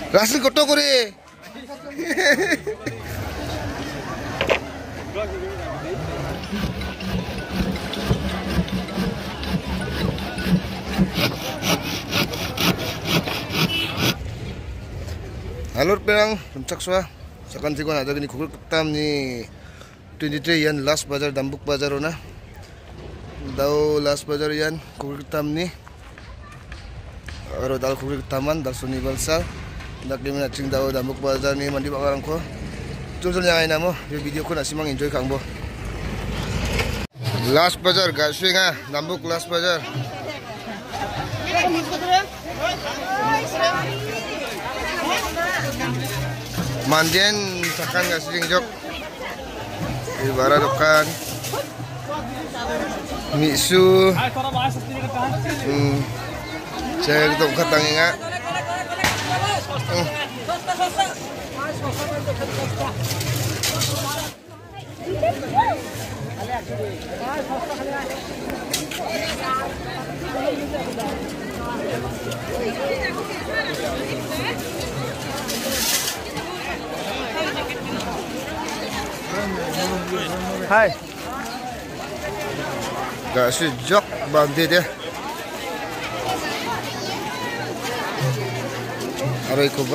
রাসেল কত করে? Halo perang, pencak suah. Sekarang tiko ada gini kukur ketam ni 23 yan last bazar Dambuk bazar ona. Dau last bazar yan kukur ketam ni. Aro dal kukur ketaman dal suni balsal. Nak di mana cing dau Dambuk bazar ni mandi bakarang ko. Jom yang aina mo, video ko nasi mang enjoy kang bo. Last bazar gaswing ah, Dambuk last bazar. Mandian sakan nggak sering jok ibarat dokan misu saya gitu katang ingat Hai, gak sejak bandit ya. Arai coba.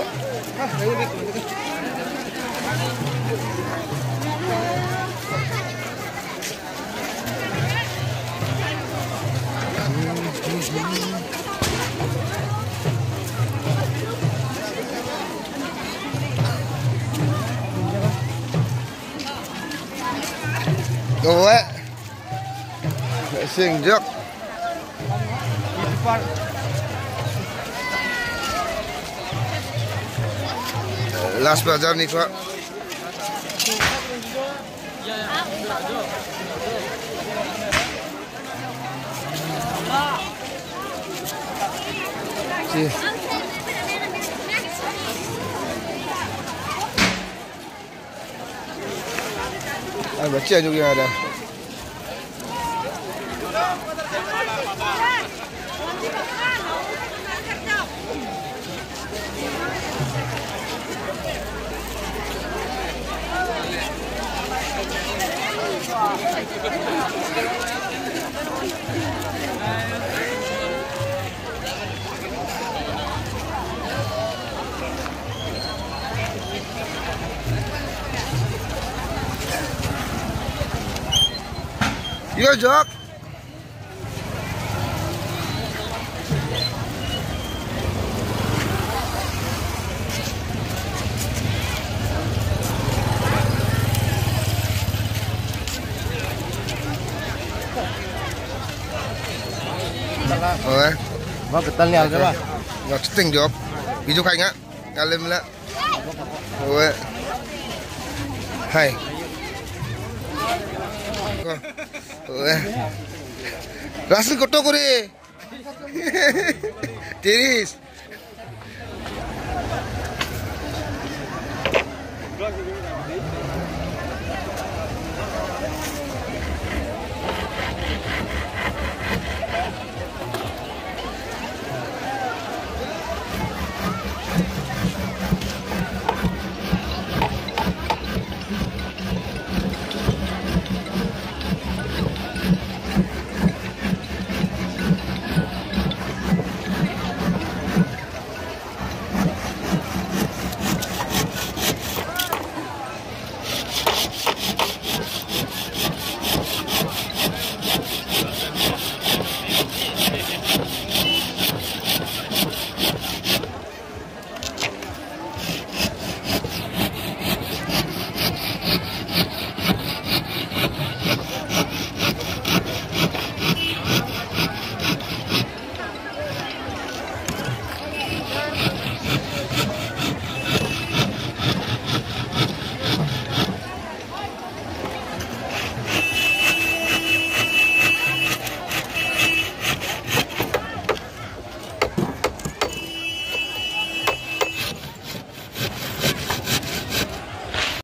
Gowe, sing jok. Last bazar nih pak. Baca juga ada. Yo Jok. Ôi, vâng cái tân lèo chứ mà. ngọt tình Jok. Ví dụ khách á, kalian lah. Ôi, hai. Rasul kota kore, tiris.